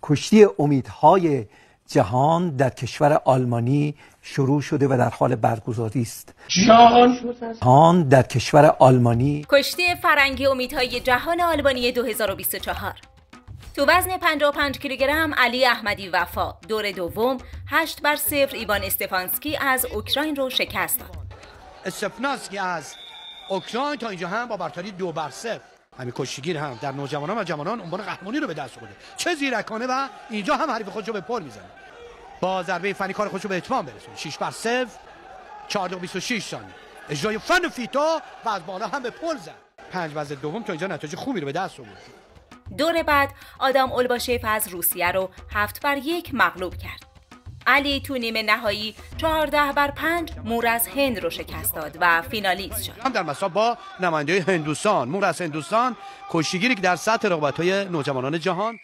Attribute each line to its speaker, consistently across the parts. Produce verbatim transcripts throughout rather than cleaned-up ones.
Speaker 1: کشتی امیدهای جهان در کشور آلمانی شروع شده و در حال برگزاری است. جهان در کشور آلمانی
Speaker 2: کشتی فرنگی امیدهای جهان آلمانی دو هزار و بیست و چهار. تو وزن پنجاه و پنج کیلوگرم علی احمدی وفا دور دوم هشت بر صفر ایوان استفانسکی از اوکراین رو شکست داد.
Speaker 3: استفانسکی از اوکراین تا اینجا هم با برتری دو بر صفر. همین کشتیگیر هم در نوجوانان و جوانان عنوان قهرمانی رو به دست آورده. چه زیرکانه و اینجا هم حریف خودش رو به پل میزنه. با ضربه فنی کار خودش رو به اتمام برسونه. شش بر صفر چهار دقیقه بیست و شش ثانیه. اجرای فن فیتا و از بالا هم به پل زد. پنج وزن دوم تا اینجا نتیجه خوبی رو به دست آورد.
Speaker 2: دور بعد آدام اولباشف از روسیه رو هفت بر یک مغلوب کرد. علی تو نیمه نهایی چهارده بر پنج مور از هند رو شکست داد و فینالیست شد.
Speaker 3: هم در مسابقه با نماینده هندوستان، مور از هندوستان، کشتیگیری که در سطح رقابت‌های نوجوانان جهان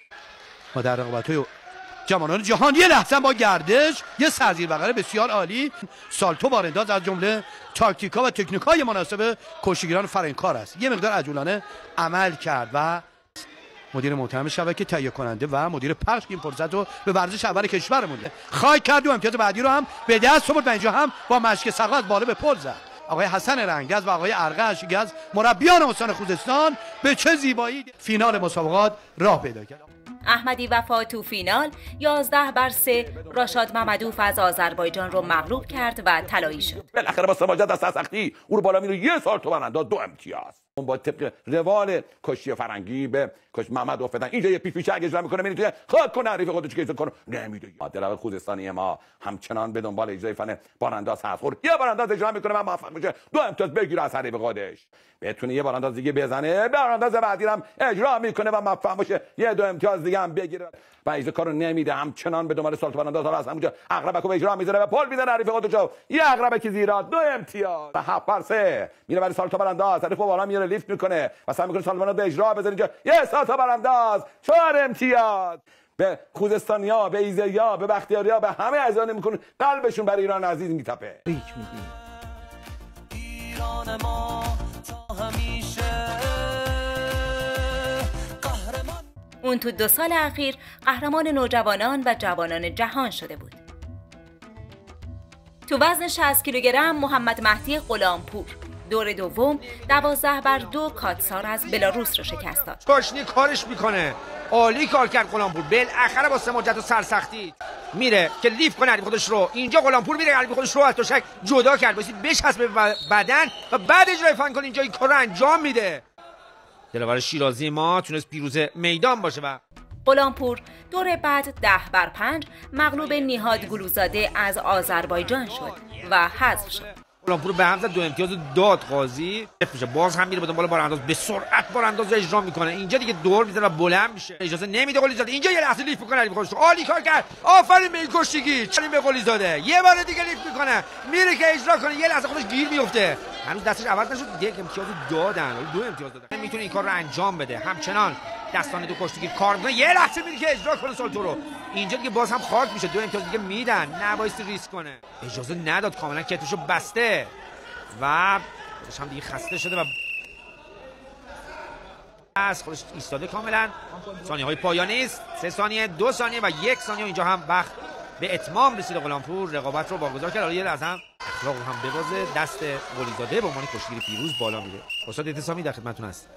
Speaker 3: و در رقابت‌های جوانان جهان یه لحظه با گردش یه سرزیر بغل بسیار عالی، سالتو بارانداز از جمله تاکتیکا و تکنیک‌های مناسب کشتیگیران فرنگکار است. یه مقدار عجولانه عمل کرد و مدیر محترم شبکه تهیه کننده و مدیر پخش این فرصت رو به ورزش اول کشورمون خواهی کرد و امتیاز بعدی رو هم به دست آورد و اینجا هم با مشک سقط بالا به پل زد. آقای حسن رنگز و آقای ارغش از مربیان استان خوزستان به چه زیبایی فینال مسابقات راه پیدا کرد.
Speaker 2: احمدی وفا تو فینال یازده بر سه راشاد ممدوف از آذربایجان رو مغلوب کرد و طلایی شد.
Speaker 4: بالاخره با سماجت از سختی او رو بالا میره یه سال تو برانداز دو امتیاز. اون با طبق روال کشتی فرنگی به کش محمد افتادن اینجا یه پیش پیش اجرا میکنه میره توی خاک کنه حریف خودش که کنه نمیده. دلار خوزستانی ما همچنان به دنبال اجرای فن بارانداز هست. خور یه بارانداز اجرا میکنه من موفق میشه دو امتیاز بگیره از حریف خودش. بتونه یه بارانداز دیگه بزنه بارانداز بعدی هم اجرا میکنه و موفق باشه یه دو امتیاز دیگه هم بگیره. و ایزه کارو نمیده همچنان به دنبال سالت بارانداز ها هست. همونجا عقربکو به اجرا میذاره و پل میزنه حریف خودش. یه عقربک زیرا دو امتیاز و هفت بر سه میره برای سالت بارانداز حریف بالا میاره لیفت میکنه و سعی میکنه سالت بارانداز اجرا بزنه. اینجا یه سالت بارانداز چهار امتیاز. به خوزستانیا، به ایزریا، به بختیاریا، به همه عزیزان میکنه قلبشون برای ایران عزیز میتپه.
Speaker 5: ایران ما تا همیشه قهرمان.
Speaker 2: اون تو دو سال اخیر قهرمان نوجوانان و جوانان جهان شده بود. تو وزن شصت کیلوگرم محمد مهدی غلامپور دور دوم دوازده بر دو کاتسار از بلاروس رو شکست داد.
Speaker 6: کاشنی کارش میکنه، عالی کار کرد غلامپور. بالاخره با سماجت و سرسختی میره که لیف کنه حریف خودش رو. اینجا غلامپور میره حریف خودش رو از تشک جدا کرد، باید بچسبه به بدن و بعد اجرای فن کنه اینجا این کار رو انجام میده. دلاور شیرازی ما تونست پیروز میدان باشه و
Speaker 2: غلامپور دور بعد ده بر پنج مغلوب نیهاد گلوزاده از آذربایجان شد و حذف شد.
Speaker 6: غلامپور به هم زد دو امتیاز داد قاضی میشه. باز هم میره به دنبال بارانداز به سرعت بارانداز اجرا میکنه. اینجا دیگه دور میزنه و بلند میشه. اجازه نمیده قلیزاده اینجا یه لحظه لیف میکنه. خودش عالی کار کرد. آفرین به این کشتیگیر. چنین به قلیزاده یه بار دیگه لیف میکنه میره که اجرا کنه یه لحظه خودش گیر میفته. هنوز دستش عوض نشد. یک امتیاز دادن دو امتیاز دادن. میتونه این کار رو انجام بده. همچنان دستان دو کشتیگیر کار میکنه. یه لحظه میره که اجرا کنه سالتو رو. اینجا دیگه باز هم خاک میشه. دو امتیاز دیگه میدن. نبایستی ریسک کنه. اجازه نداد کاملا کتفشو بسته و خودش هم دیگه خسته شده و از خودش ایستاده کاملا. ثانیه های پایانی است. سه ثانیه، دو ثانیه و یک ثانیه. اینجا هم وقت به اتمام رسید. غلامپور رقابت رو واگذار کرد. یه لحظه هم اخلاق رو هم ببازه. دست قلیزاده به عنوان کشتیگیر پیروز بالا میره. استاد اعتصامی در خدمتتون است.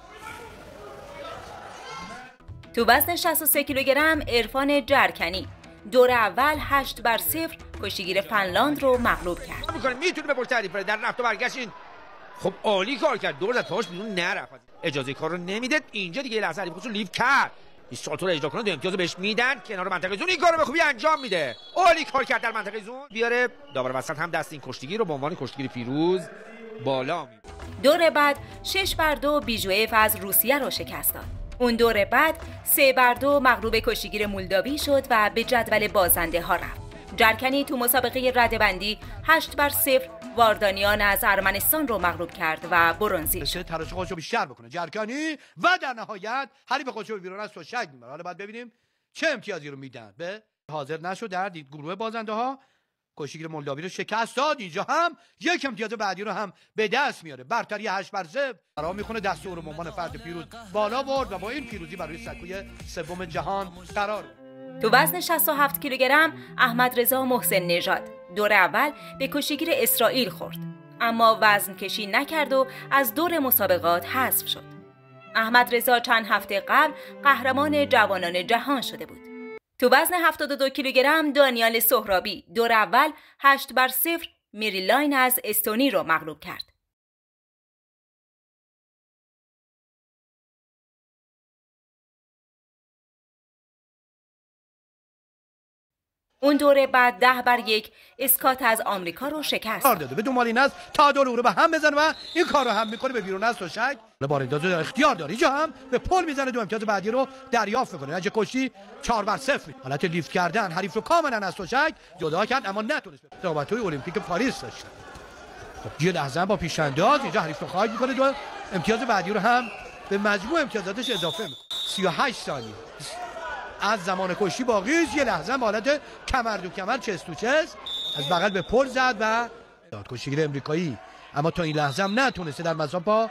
Speaker 2: تو وزن شصت و سه کیلوگرم عرفان جرکنی دور اول هشت بر صفر کشتیگیر فنلاند رو مغلوب کرد.
Speaker 6: میکنه میتونه به پشت تعریف بره. در رفت و برگشت این خب عالی کار کرد. دور زد پاش بیرون نرفت. اجازه کار رو نمیده. اینجا دیگه لحظه حریف خودش رو لیف کرد. این سالتو رو اجرا کنه دو امتیاز بهش میدن. کنار منطقه زون این کارو به خوبی انجام میده. عالی کار کرد در منطقه زون. بیاره داور وسط هم دست این کشتیگیر رو به عنوان کشتیگیر پیروز بالا میبره.
Speaker 2: دور بعد شش بر دو بیجوئف از روسیه رو شکست داد. اون دور بعد سه بر دو مغلوب کشتیگیر مولداوی شد و به جدول بازنده ها رفت. جرکنی تو مسابقه ردبندی هشت بر صفر واردانیان از ارمنستان رو مغلوب کرد و برنزی شد.
Speaker 3: تلاش خودش رو بیشتر بکنه جرکنی و در نهایت حریف خودش رو بیرون از تشک میبره. حالا باید ببینیم چه امتیازی رو میدن. به حاضر نشد در گروه بازنده ها کشتیگیر مولداوی رو شکست داد. اینجا هم یک امتیاز بعدی رو هم به دست میاره. برتری هشت بر صفر قرار میکنه دست او رو به عنوان فرد پیروز بالا برد و با این پیروزی برای سکوی سوم جهان قرار.
Speaker 2: تو وزن شصت و هفت کیلوگرم احمد رضا محسن نژاد دور اول به کشتیگیر اسرائیل خورد، اما وزن کشی نکرد و از دور مسابقات حذف شد. احمد رضا چند هفته قبل قهرمان جوانان جهان شده بود. تو وزن هفتاد و دو کیلوگرم دانیال سهرابی دور اول هشت بر صفر میری لاین از استونی رو مغلوب کرد. اون دوره بعد ده بر یک اسکات از آمریکا رو شکست
Speaker 3: داده. به دنبال این است تا دو رو به هم بزنه و این کار رو هم میکنه به بیرون از تشک. بارانداز اختیار داره، اینجا هم به پل میزنه، دو امتیاز بعدی رو دریافت میکنه. نتیجه کشتی چهار بر صفر. حالت لیفت کردن حریف رو کاملا از تشک جدا کرد اما نتونست. رقابت‌های المپیک پاریس داشت. خب یه لحظه با پیش‌انداز اینجا حریف رو خارج میکنه، دو امتیاز بعدی رو هم به مجموع امتیازاتش اضافه میکنه. سی و هشت ثانیه از زمان کشتی باقی است. یه لحظه به حالت کمر دو کمر چست تو چست از بغل به پل زد و داد کشتیگیر امریکایی، اما تا این لحظه هم نتونسته در مصاف با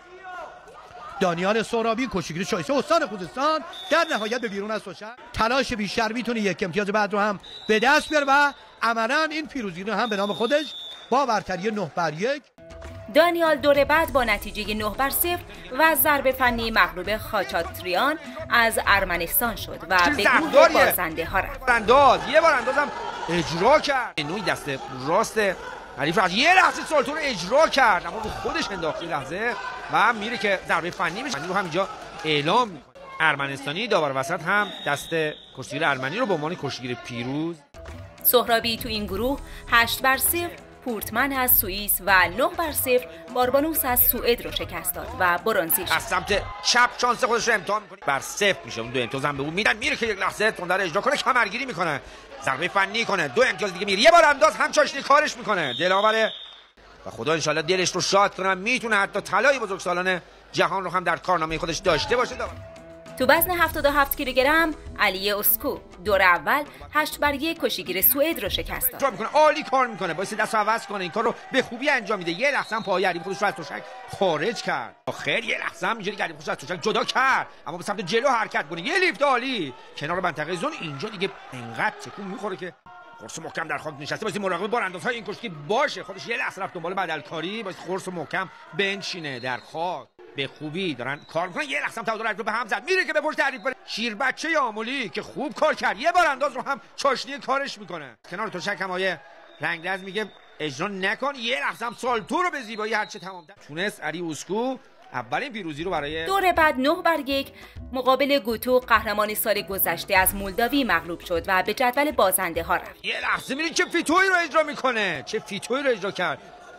Speaker 3: دانیال سهرابی کشتیگیر شایسته استان خوزستان در نهایت به بیرون از تشک. تلاش بیشتر میتونه یک امتیاز بعد رو هم به دست بیاره و عملاً این پیروزی رو هم به نام خودش با برتری نه بر یک.
Speaker 2: دانیال دور بعد با نتیجه نه بر صفر و ضربه فنی مغلوب خاچاتریان از ارمنستان شد و به گروه بازنده ها رفت.
Speaker 6: انداز یه بار اندازم اجرا کرد، نوعی دست راست حریف را یه لحظه سالتو رو اجرا کرد اما رو خودش انداخت یه لحظه و میره که ضربه فنی میشه. رو هم اینجا اعلام میکنه. ارمنستانی داور وسط هم دست کشتیگیر ارمنی رو به عنوان کشتیگیر پیروز.
Speaker 2: سهرابی تو این گروه هشت بر صفر پورتمن از سوئیس و نه بر صفر باربانوس از سوئد رو شکست داد و برنزی شد.
Speaker 6: از سمت چپ شانس خودش رو امتحان می‌کنه، بر صفر میشه. اون دو امتیاز هم به اون میدن، میره که یک لحظه تندر اجرا کنه، کمرگیری میکنه، ضربه فنی کنه، دو امتیاز دیگه میره، یه بار انداز هم چاشنی کارش میکنه. دلاوره و خدا ان شاءالله دلش رو شاد کنه، میتونه حتی طلای بزرگسالان جهان رو هم در کارنامه خودش داشته باشه.
Speaker 2: تو وزن هفتاد و هفت کیلوگرم علی اسکو دور اول هشت بر یک کشتیگیر سوئد رو شکست داد.
Speaker 6: میکنه عالی کار میکنه، باعث دست عوض کنه، این کار رو به خوبی انجام میده. یه لحظه هم پای حریف خودش رو از تشک خارج کرد. آخر یه لحظه هم اینجوری حریف خودش از تشک جدا کرد اما به سمت جلو حرکت کنه. یه لیفت عالی کنار منطقه زون. اینجا دیگه انقدر تکون میخوره که قرص محکم در خاک نشسته، باید مراقب باراندازهای این کشتی باشه. خودش یه لحظه رفت دنبال بدلکاری، باید قرص محکم بنشینه در خاک. به خوبی دارن کار میکنن. یه لحظه هم تعادل رو به هم زد، میره که به پشت حریف بره. شیر بچه آمولی که خوب کار کرد، یه بار انداز رو هم چاشنی کارش میکنه. کنار تشک هم آیه رنگرز میگه اجرا نکن. یه لحظه هم سالتو رو به زیبایی هرچه تمام تونست علی اسکو اولین پیروزی رو برای
Speaker 2: دور بعد نه بر یک مقابل گوتو قهرمان سال گذشته از مولداوی مغلوب شد و به جدول بازنده ها رفت.
Speaker 6: یه لحظه میرین چه فیتوی رو اجرا میکنه، چه فیتوی رو اجرا کرد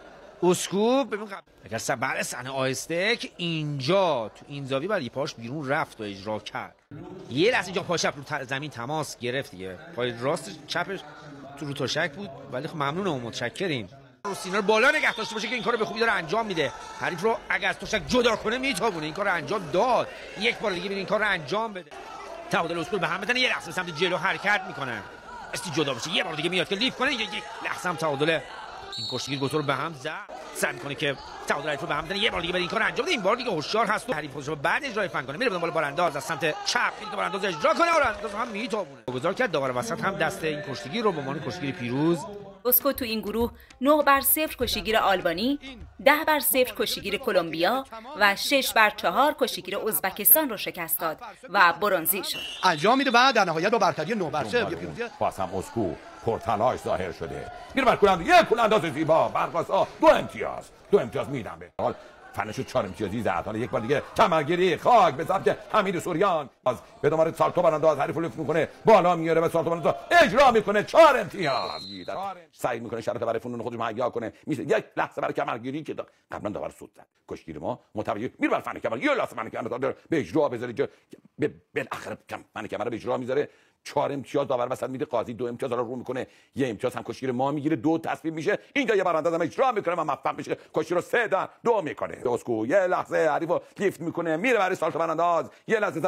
Speaker 6: اسکو. ببین اگر سبر صحنه آهسته که اینجا تو این زاویه برای پاش بیرون رفت و اجرا کرد. یه لحظه اینجا پا چپ رو زمین تماس گرفت دیگه، پای راست چپش تو رو تشک بود ولی خب ممنونم و متشکریم. رو سینه رو بالا نگه داشته باشه که این کارو به خوبی داره انجام میده. حریف رو اگر از تشک جدا کنه میتونه این کارو انجام داد. یک بار دیگه ببین این کارو انجام بده. تعادل اسکو به هم بزنه، یه لحظه سمت جلو حرکت میکنه استی جدا بشه، یه بار دیگه میاد که لیف کنه، یک لحظه هم تعادل این کشتیگیر گوتو رو به هم زد، سعی می‌کنه که تعادل حریف رو به هم بزنه، یه بار دیگه بده این کارو انجام بده. این بار دیگه هوشیار هست و حریف خودش رو بعد اجرای فن کنه، میره به دنبال بارانداز از سمت چپ، میره که بارانداز اجرا کنه، بارانداز هم میتونه گذار کرد. داور وسط هم دست این کشتیگیر رو به عنوان کشتیگیر پیروز.
Speaker 2: اسکو تو این گروه نه بر صفر کشتیگیر آلبانی، ده بر صفر کشتیگیر کلمبیا و شش بر چهار کشتیگیر ازبکستان رو شکست داد و برنزی شد.
Speaker 3: انجام میده و در نهایت با برتری نه بر صفر پیروزی.
Speaker 4: پاسم اسکو پرتلاش ظاهر شده، میره بر کلاند، یک کلانداز زیبا برقاسا، دو امتیاز دو امتیاز میدم به حال فنشو چهار امتیازی زد. حالا یک بار دیگه کمرگیری خاک به سمت حمید سوریان، باز به دنبال سالتو برانداز حریف رو لفت میکنه، بالا میاره و سالتو برانداز اجرا میکنه، چهار امتیاز. سعی میکنه شرط برای فنون خودش مهیا کنه، میشه یک لحظه برای کمرگیری که قبلا داور سود زد. کشتیگیر ما متوجه میره بر فن کمر، یه لحظه فن کمر داره به اجرا بذاره، بالاخره فن کمر به اجرا میذاره. چهار امتیاز داور وسط میده، قاضی دو امتیاز رو رو میکنه، یه امتیاز هم کشتیگیر ما میگیره، دو تصویب میشه. اینجا یه برانداز هم اجرا میکنه و موفق میشه، کشتیگیر رو سه تا دو میکنه. اسکو یه لحظه حریفو لیفت میکنه، میره برای سالتو برانداز، یه لحظه صدر سال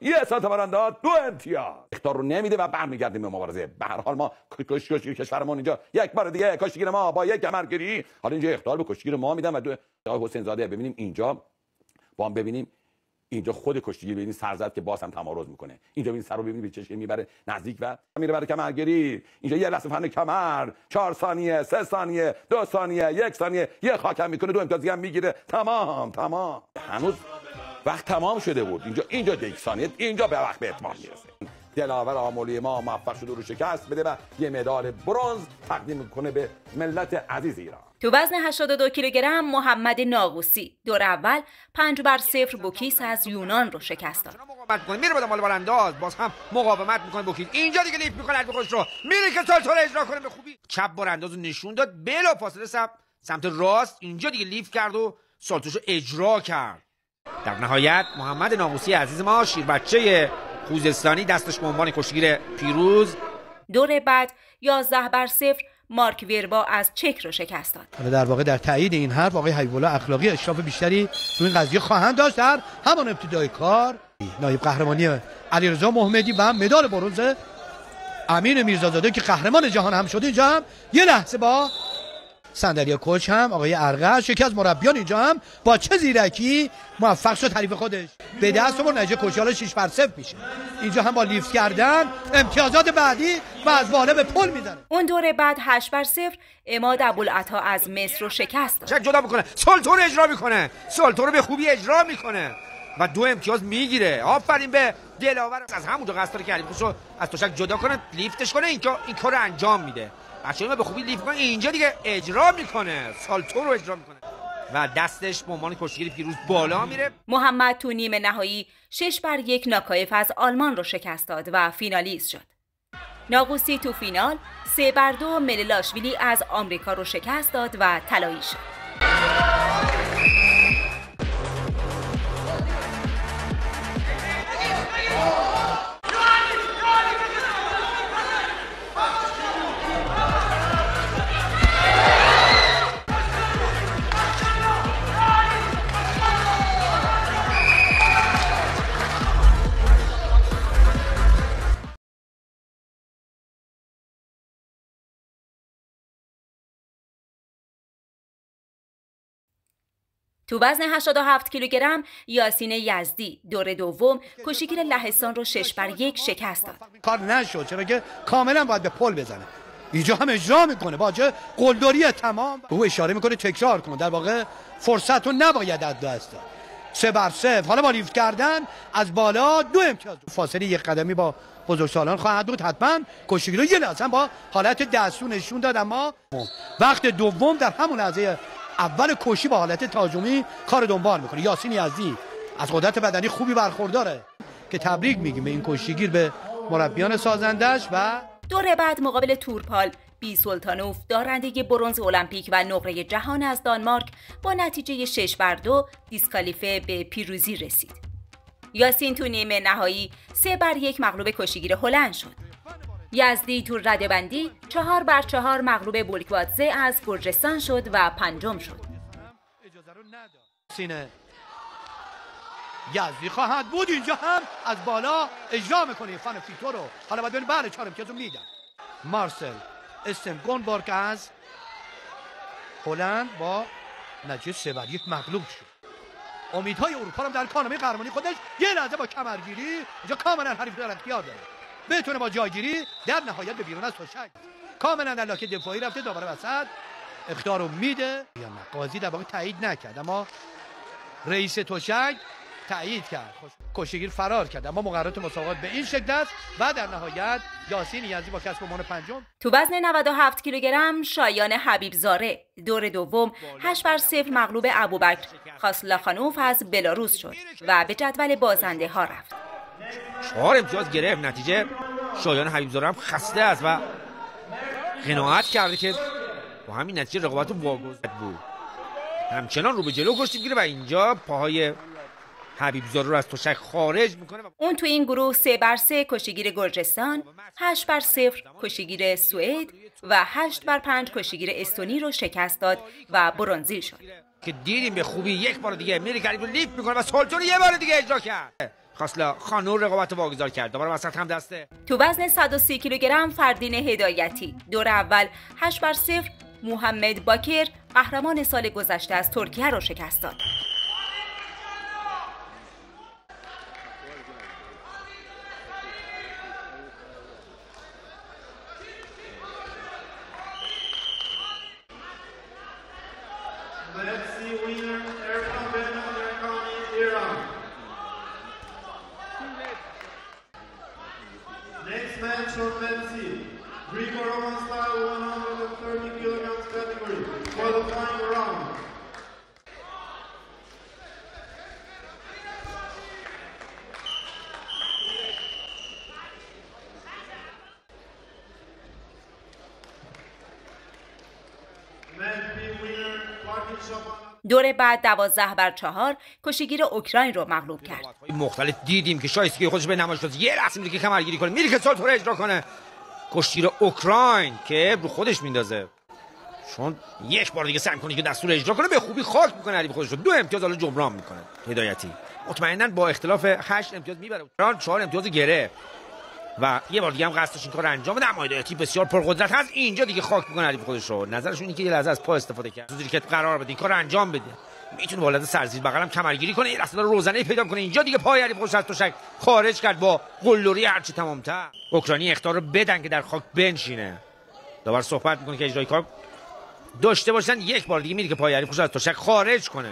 Speaker 4: یه سانت برانداز دو امتیاز. اخطار رو نمیده و برمیگردیم به مبارزه. به هر حال ما کشتیگیر کشورمون اینجا یک بار دیگه کشتیگیر ما با یک کمرگیری، حالا اینجا اخطار به کشتیگیر ما میدن و دو آقای حسین زاده ببینیم اینجا با هم ببینیم اینجا خود کشتیگیر ببینید سر زد که باز هم تمارض میکنه. اینجا ببینید سر رو ببینید به چشم میبره نزدیک و میره برای کمرگیری. اینجا یه لحظه فن کمر، چهار ثانیه، سه ثانیه، دو ثانیه، یک ثانیه، یه خاکم میکنه، دو امتیاز هم میگیره. تمام تمام. هنوز وقت تمام شده بود. اینجا اینجا یک ثانیه، اینجا به وقت به اتمام میرسه. دلاور آمولی ما موفق شده رو شکست بده و یه مدال برنز تقدیم میکنه به ملت عزیز ایران.
Speaker 2: تو وزن هشتاد و دو کیلوگرم محمد ناقوسی دور اول پنج بر صفر بوکیس از یونان رو شکست داد.
Speaker 6: مقاومت میکنه، میره بالا بالانداز، باز هم مقاومت میکنه بوکیس. اینجا دیگه لیف میکنه از خودش رو، میره که سالتور اجرا کنه به خوبی. چپ بالانداز رو نشون داد، بلا فاصله سمت سمت راست اینجا دیگه لیف کرد و سالتوشو اجرا کرد. در نهایت محمد ناقوسی عزیز ما شیر بچه خوزستانی دستش به عنوان کشتیگیر پیروز.
Speaker 2: دور بعد یازده بر صفر مارک ویربا از چک رو شکست داد.
Speaker 3: حالا در واقع در تایید این حرف آقای حبیب الله اخلاقی اشراف بیشتری روی این قضیه خواهند داشت. در همان ابتدای کار نایب قهرمانی علیرضا محمدی و مدال برنز امین میرزازاده که قهرمان جهان هم شده اینجا هم یه لحظه با صندلی کوچ هم آقای ارغش یکی از مربیان اینجا هم با چه زیرکی موفق شد حریف خودش به دست آورد. نتیجه کشیالا شش بر صفر میشه. اینجا هم با لیفت کردن امتیازات بعدی و از بالا به پل میزنه.
Speaker 2: اون دوره بعد هشت بر صفر عماد ابوالعطا از مصر رو شکست داد.
Speaker 6: چک جدا میکنه، سالتور اجرا میکنه، سالتور رو به خوبی اجرا میکنه و دو امتیاز میگیره. آفرین به دلاور. از همونجا قصد داره که حریفشو از تشک جدا کنه، لیفتش کنه، این کار این کارو انجام میده. بچه‌ها به خوبی لیف کنه، اینجا دیگه اجرا میکنه، سالتور رو اجرا میکنه و دستش به عنوان کشتیگیر پیروز بالا میره.
Speaker 2: محمد تو نیمه نهایی شش بر یک ناکایف از آلمان رو شکست داد و فینالیست شد. ناقوسی تو فینال سه بر دو مللاشویلی از آمریکا رو شکست داد و طلایی شد. تو وزن هشتاد و هفت کیلوگرم یاسین یزدی دور دوم کشتیگیر لهستان رو شش بر یک شکست داد.
Speaker 3: کار نشد چرا که کاملا باید به پل بزنه. اینجا هم اجرا میکنه با چه قلدری تمام. او اشاره میکنه تکرار کن. در واقع فرصت رو نباید از دست داد. سه بر صفر. حالا با لیفت کردن از بالا دو امتیاز. فاصله یک قدمی با بزرگسالان خواهد بود. حتما کشتیگیر یه لحظه با حالت دستو نشون داد، اما وقت دوم در همون لحظه اول کشی با حالت تهاجمی کار دنبال میکنه. یاسین یزدی از قدرت بدنی خوبی برخورداره که تبریک میگیم به این کشتیگیر، به مربیان سازندش. و
Speaker 2: دور بعد مقابل تورپال بی سلطانوف دارنده برنز المپیک و نقره جهان از دانمارک با نتیجه شش بر دو دیسکالیفه به پیروزی رسید. یاسین تو نیمه نهایی سه بر یک مغلوب کشتیگیر هلند شد. یزدی تو ردبندی چهار بر چهار مغلوب بولکوادزه از گرجستان شد و پنجم شد.
Speaker 3: سینه یزدی خواهد بود. اینجا هم از بالا اجرا میکنه فن فیتو رو. حالا باید ببینیم بله چهار امتیاز رو میدن. مارسل استنگونبورگ از هلند با نتیجه سه بر یک مغلوب شد. امیدهای اروپا هم در کارنامه قهرمانی خودش یه لحظه با کمرگیری اینجا کاملا حریف در اختیار داره. بتونه با جایگیری در نهایت به بیرون از تشک کاملا در لاک دفاعی رفته. داور وسط اخطار رو میده یا نه؟ قاضی در واقع تایید نکرد اما رئیس تشک تایید کرد. کشتیگیر فرار کرد اما مقررات مسابقات به این شکل است و در نهایت یاسین یزدی با کسب عنوان پنجم.
Speaker 2: تو وزن نود و هفت کیلوگرم شایان حبیبزاده دور دوم هشت بر صفر مغلوب ابوبکر خاسلاخانوف از بلاروس شد و به جدول بازنده ها رفت.
Speaker 6: چهار امتیاز گرفت. نتیجه شایان حبیبزاده هم خسته است و قناعت کرده که با همین نتیجه رقابت رو واگذار بود. همچنان رو به جلو کشتی میگیره و اینجا پاهای حبیبزاده رو از تشک خارج میکنه.
Speaker 2: اون تو این گروه سه بر سه کشتیگیر گرجستان، هشت بر صفر کشتیگیر سوئد و هشت بر پنج کشتیگیر استونی رو شکست داد و برنزی شد.
Speaker 6: که دیدیم به خوبی یک بار دیگه میره کریم رو لیف میکنه و سالتور یه بار دیگه اجرا کرد. خاصلا خانور رقابت واگذار کرد. دوباره وسط هم دسته.
Speaker 2: تو وزن صد و سی کیلوگرم فردین هدایتی دور اول هشت بر صفر محمد باکر قهرمان سال گذشته از ترکیه را شکست داد.
Speaker 7: Next match on Let's See, Greco-Roman style one hundred thirty kilograms category, qualifying round. Match B winner, Martin Shaban.
Speaker 2: دور بعد دوازده بر چهار کشیگیر اوکراین رو مغلوب کرد.
Speaker 6: مختلف دیدیم که شایستگی خودش به نمایش داد. یه لحظه میره که کمرگیری کنه، میره که سالتو رو اجرا کنه. کشتیر اوکراین که رو خودش میندازه. چون یک بار دیگه سعی کنه که دستور اجرا کنه، به خوبی خاک میکنه حریف خودش رو. دو امتیاز حالا جبران میکنه هدایتی. مطمئنا با اختلاف هشت امتیاز میبره. اوکراین چهار امتیاز گرفت. و یه بار دیگه هم قصدش این کار انجام بده، اما هدایتی بسیار پرقدرت هست. اینجا دیگه خاک میکنه حریف خودش رو. نظرش اینه که یه لحظه از پا استفاده کرد. زودی که قرار بده این کارو انجام بده. میتونه با لحظه سرزیر بغلم کمرگیری کنه، یه لحظه داره روزنه پیدا کنه. اینجا دیگه پای حریف خودش از تشک خارج کرد با قلدری هرچی تمام‌تر. اوکراینی اخطار رو بدن که در خاک بنشینه. دوباره صحبت میکنه که اجرای کار داشته باشن. یک بار دیگه میره که پای حریف خودش از تشک خارج کنه.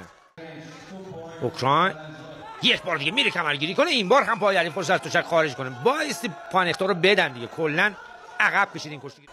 Speaker 6: اوکراین یک بار دیگه میره کمرگیری کنه، این بار هم پای حریف خودش از تشک خارج کنه. بایستی پای اخطار رو بدن دیگه. کلا عقب کشید این کشتیگیر.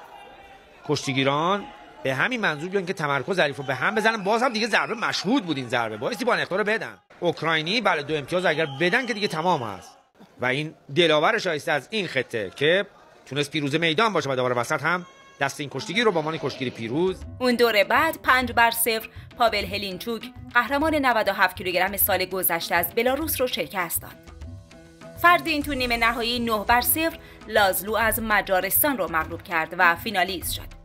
Speaker 6: کشتیگیران به همین منظور بیان که تمرکز حریف رو به هم بزنن. باز هم دیگه ضربه مشهود بود، این ضربه بایستی پای اخطار رو بدن. اوکراینی بله دو امتیاز اگر بدن که دیگه تمام هست. و این دلاور شایسته از این خطه که تونست پیروز میدان باشه و دوباره وسط هم دست این کشتیگیر رو با مان کشتیگیر پیروز.
Speaker 2: اون دوره بعد پنج بر صفر پاول هلینچوک قهرمان نود و هفت کیلوگرم سال گذشته از بلاروس رو شکست داد. فردین تو نیمه نهایی نه بر صفر لازلو از مجارستان رو مغلوب کرد و فینالیست شد.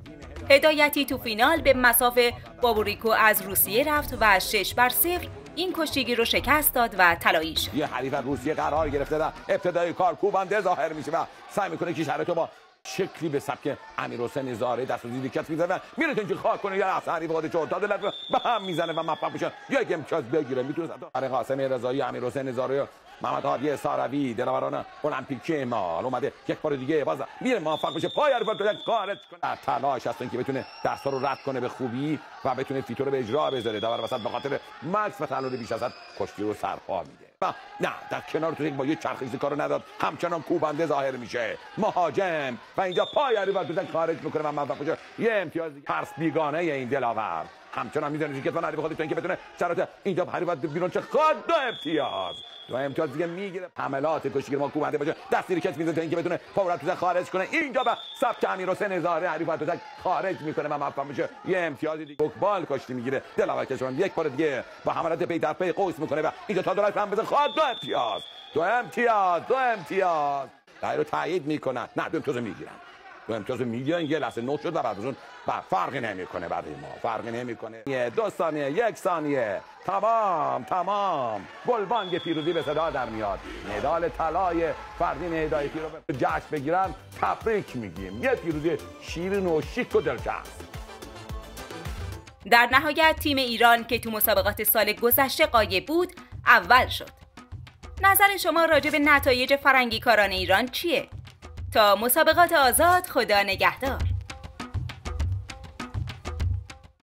Speaker 2: هدایتی تو فینال به مسافه بابوریکو از روسیه رفت و شش بر صفر این کشتیگیر رو شکست داد و طلایی شد.
Speaker 4: یه حریف روسیه قرار گرفته در ابتدای کار کوبنده ظاهر میشه و سعی میکنه که شرایطو با شکلی به سبک امیرحسین زاره دست و زیر کت میزنه، میره که خاک کنه، یا اصلا حریف خودش تا دلت به هم میزنه و موفق میشه یک امتیاز بگیره. میتونه برای قاسم رضایی، امیرحسین زاره، محمد هادی ساروی، دلاوران المپیک مال اومده یک بار دیگه باز میره موفق بشه پای حریف رو خارج کنه. تلاش هست که بتونه دستا رو رد کنه به خوبی و بتونه فیتو رو به اجرا بذاره. داور وسط به خاطر مکس و تعادل بیش از حد کشتی رو سرپا میده. نه در کنار تو با یه چرخیزی کارو نداد، همچنان کوبنده ظاهر میشه مهاجم و اینجا پای حریف رو خارج میکنه و موفق میشه یه امتیاز. پرس بیگانه این دلاور همچنان میزنه که تو حریف خودش که بتونه شرایط اینجا حریف بیرون چه خود دو امتیاز دو امتیاز دیگه میگیره. حملات کشتیگیر ما کوبنده باشه، دست ریکت میزنه تا اینکه بتونه فورت رو خارج کنه. اینجا به سبک امیرحسین زاره حریف رو خارج میکنه و موفق میشه یه امتیاز دیگه. فوتبال کشتی میگیره دلاور کشوان یک بار دیگه با حملات پی در پی قوس میکنه و اینجا تا دولت هم بزنه خود دو امتیاز دو امتیاز دو امتیاز رای رو تایید میکنن. نه دو امتیاز میگیرن دو امتیاز میگیرن. یه لحظه نوت شد و بعد از اون فرقی نمیکنه برای ما، فرقی نمیکنه. دو ثانیه یک ثانیه تمام تمام گلبانگ پیروزی به صدا در میاد. مدال طلای فردین هدایتی رو به جشن بگیرن تبریک میگیم. یه پیروزی شیرین و شیک و دلچسب.
Speaker 2: در نهایت تیم ایران که تو مسابقات سال گذشته غایب بود اول شد. نظر شما راجع به نتایج فرنگی کاران ایران چیه؟ تا مسابقات آزاد خدا نگهدار.